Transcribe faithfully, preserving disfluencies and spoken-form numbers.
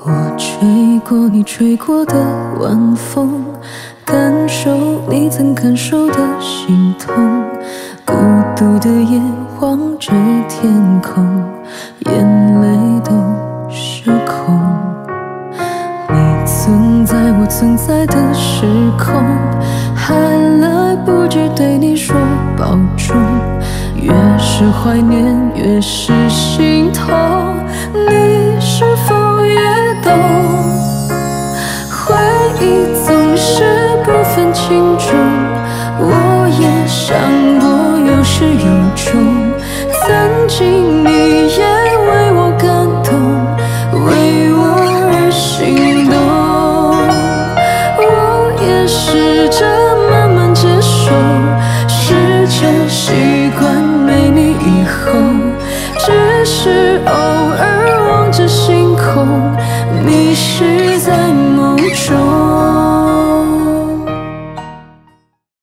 我吹过你吹过的晚风，感受你曾感受的心痛，孤独的夜望着天空，眼泪都失控。你存在我存在的时空，还来不及对你说保重，越是怀念越是心痛，你是否也懂？回忆总是不分轻重，我也想过有始有终，曾经你也为我感动，为我而心动，我也试着慢慢接受，试着习惯没你以后，只是偶尔望着星空，迷失在梦中。